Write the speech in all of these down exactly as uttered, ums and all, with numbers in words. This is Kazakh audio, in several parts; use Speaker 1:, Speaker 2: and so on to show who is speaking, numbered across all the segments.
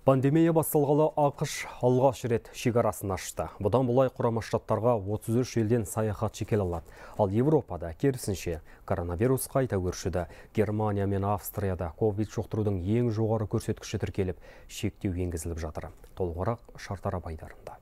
Speaker 1: Пандемия басталғалы ақш алғаш рет шекарасын ашты. Бұдан бұлай Құрама Штаттарға отыз үш елден саяхатшы келе алады. Ал Европада керісінше коронавирус қайта өршіді. Германия мен Австрияда ковид жұқтырудың ең жоғары көрсеткіші тіркеліп, шектеу енгізіліп жатыр. Толығырақ Шартара Байдарында.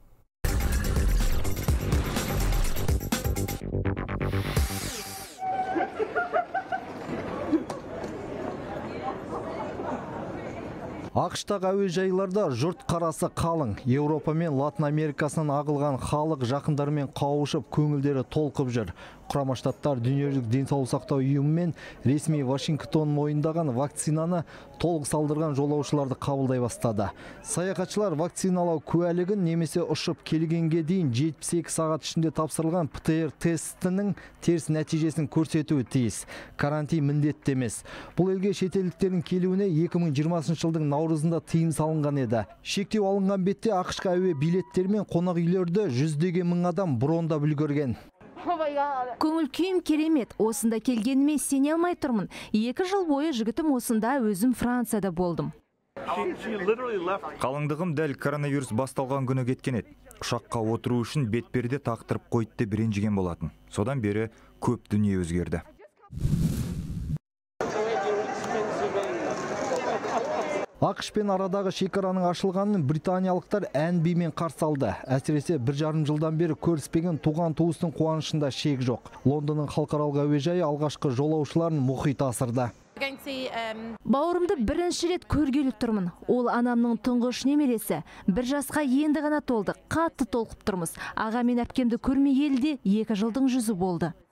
Speaker 2: ақш-тағы әуежайларда жұрт қарасы қалың. Еуропа мен Латын Америкасынан ағылған халық жақындарымен қауышып, көңілдері толқып жүр. Құрама Штаттар дүниежүзілік денсаулық сақтау ұйымы мен ресми Вашингтон мойындаған вакцинаны толық салдырған жолаушыларды қабылдай бастады. Саяхатшылар вакциналау куәлігін немесе ұшып келгенге дейін жетпіс екі сағат ішінде тапсырылған пэ тэ эр тестінің теріс нәтижесін көрсетуі тиіс. Карантин міндетті емес. Бұл елге шетелдіктердің келуіне екі мың жиырмасыншы жылдың наурызында тыйым салынған еді. Шектеу алынған бетте ақш-қа әуе билеттері мен қонақ үйлерді жүздеген мың адам брондап үлгерген.
Speaker 3: Көңіл күйім керемет. Осында келгеніме сене алмай тұрмын. Екі жыл бойы жігітім осында, өзім Францияда болдым.
Speaker 4: Қалыңдығым дәл коронавирус басталған күні кеткен еді. Ұшаққа отыру үшін бетперде тақтырып қойды деп ренжіген болатын. Содан бері көп дүние өзгерді.
Speaker 2: ақш пен арадағы шекараның ашылғанын британиялықтар ән-бимен қарсы алды. Әсіресе бір жарым жылдан бері көріспеген туған туыстың қуанышында шек жоқ. Лондонның халықаралық әуежайы алғашқы жолаушыларын мұхит асырды.
Speaker 3: Бауырымды бірінші рет көргелі тұрмын. Ол анамның тұңғыш немересі. Бір жасқа енді ғана толды. Қатты толқып тұрмыз. Аға мен әпкемді көрмегелі де екі жылдың жүзі болды.